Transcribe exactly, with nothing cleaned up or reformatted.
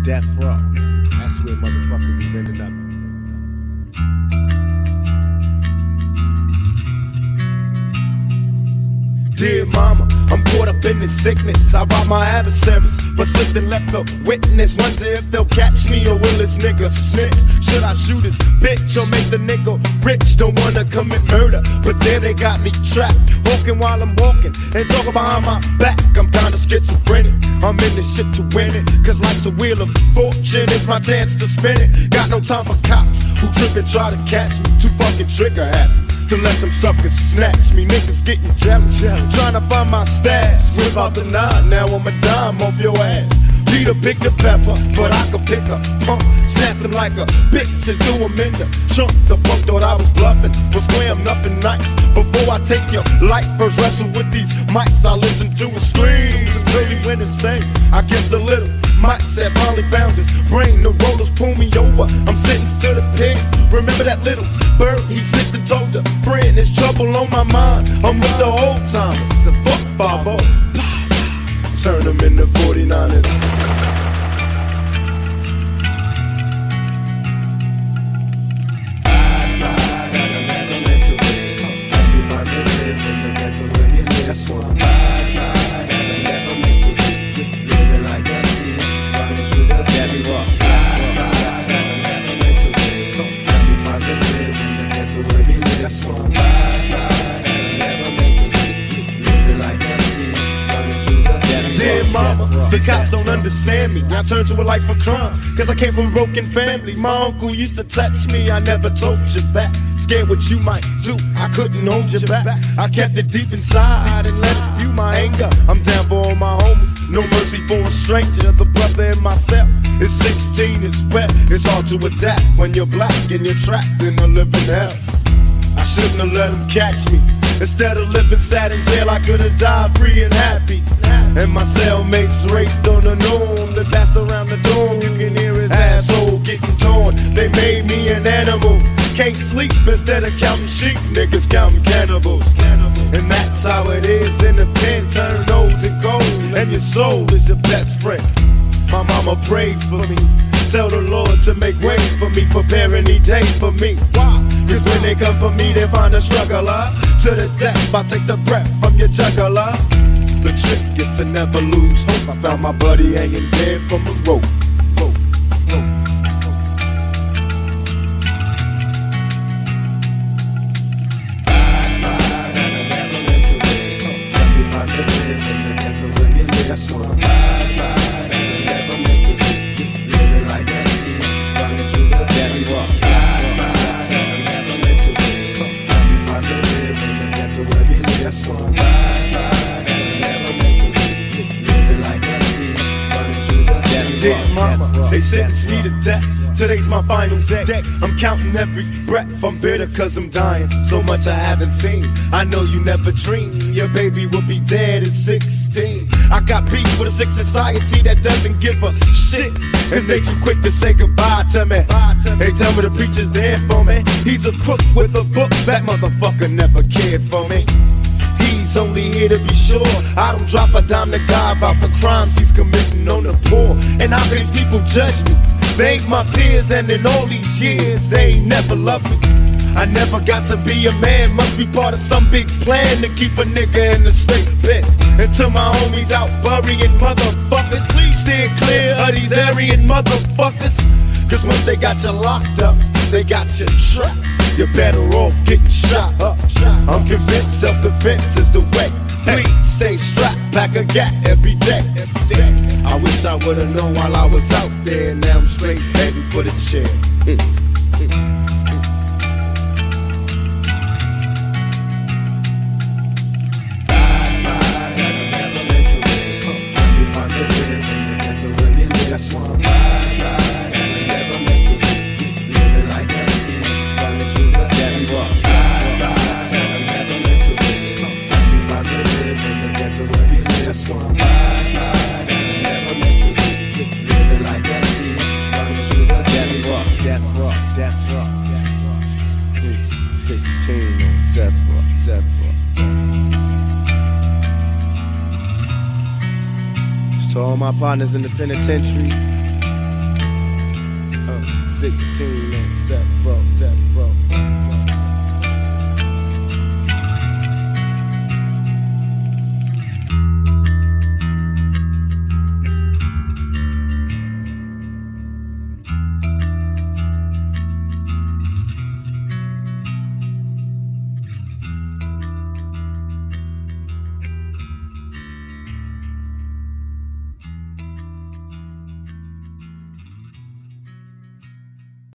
Death row. That's where motherfuckers is ending up. Dear mama, I'm caught up in this sickness. I robbed my adversaries, but slipped and left a witness. Wonder if they'll catch me or will this nigga snitch? Should I shoot this bitch or make the nigga rich? Don't wanna commit murder, but there they got me trapped. Walking while I'm walking and talking behind my back. I'm kinda schizophrenic, I'm in this shit to win it. Cause life's a wheel of fortune, it's my chance to spin it. Got no time for cops who trip and try to catch me. Too fucking trigger happy to let them suckers snatch me. Niggas getting jealous, trying to find my stash. Whip out the nine, now I'm a dime off your ass. Peter pick the pepper, but I could pick a punk. Snatch him like a bitch and do him in the trunk. The punk thought I was bluffing, but scram nothing nice. Before I take your life, first wrestle with these mics. I listen to his screams and really went insane. I guess a little mindset finally found his brain. The rollers pull me over, I'm sentenced to the pen. Remember that little bird, he slipped and told a friend. There's trouble on my mind, I'm with the old timers. And fuck five oh, turn them into forty-niners. That's what I'm The cops don't understand me, I turned to a life of crime. Cause I came from a broken family. My uncle used to touch me, I never told you that. Scared what you might do, I couldn't hold you back. I kept it deep inside and let it fuel my anger. I'm down for all my homies, no mercy for a stranger. The brother in myself is sixteen, it's wet. It's hard to adapt when you're black and you're trapped in a living hell. I shouldn't have let them catch me. Instead of living sad in jail, I could have died free and happy. And my cellmates raped on the noon. The blast around the dome, you can hear his asshole getting torn. They made me an animal. Can't sleep instead of counting sheep, niggas counting cannibals. And that's how it is in the pen. Turn old to gold, and your soul is your best friend. My mama prayed for me. Tell the Lord to make way for me, prepare any day for me. Why? Cause when they come for me, they find a struggler. To the death, I take the breath from your jugular. The trick is to never lose hope. I found my buddy hanging dead from a rope. rope, rope, rope. That's what I'm Mama, they sentenced me to death. Today's my final day. I'm counting every breath. I'm bitter cause I'm dying. So much I haven't seen. I know you never dreamed your baby will be dead at sixteen. I got beef with a sick society that doesn't give a shit. And they too quick to say goodbye to me. They tell me the preacher's there for me. He's a crook with a book. That motherfucker never cared for me. He's only here to be sure I don't drop a dime to God about the crimes he's committing on the poor. And how these people judge me? They ain't my peers, and in all these years they ain't never loved me. I never got to be a man, must be part of some big plan to keep a nigga in the straight bit. Until my homies out burying motherfuckers, please steer clear of these Aryan motherfuckers. Cause once they got you locked up, they got you trapped. You're better off getting shot up. I'm convinced self-defense is the way. Please stay strapped, pack a gat every day. I wish I would've known while I was out there. Now I'm straight heading for the chair. That's why I'm sixteen on death row, death row. To all my partners in the penitentiaries, sixteen on death row, death row, death row.